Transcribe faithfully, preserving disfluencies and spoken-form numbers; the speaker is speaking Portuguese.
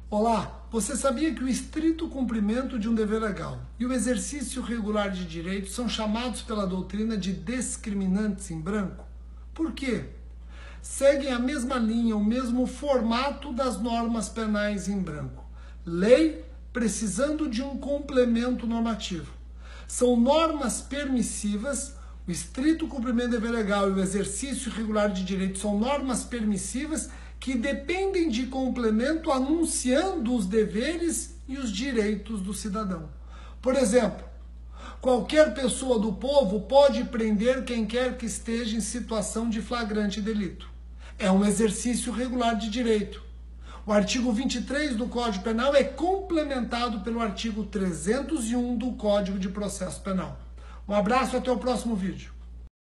Olá, você sabia que o estrito cumprimento de um dever legal e o exercício regular de direitos são chamados pela doutrina de discriminantes em branco? Por quê? Seguem a mesma linha, o mesmo formato das normas penais em branco. Lei precisando de um complemento normativo. São normas permissivas, o estrito cumprimento do dever legal e o exercício regular de direitos são normas permissivas que dependem de complemento anunciando os deveres e os direitos do cidadão. Por exemplo, qualquer pessoa do povo pode prender quem quer que esteja em situação de flagrante delito. É um exercício regular de direito. O artigo vinte e três do Código Penal é complementado pelo artigo trezentos e um do Código de Processo Penal. Um abraço e até o próximo vídeo.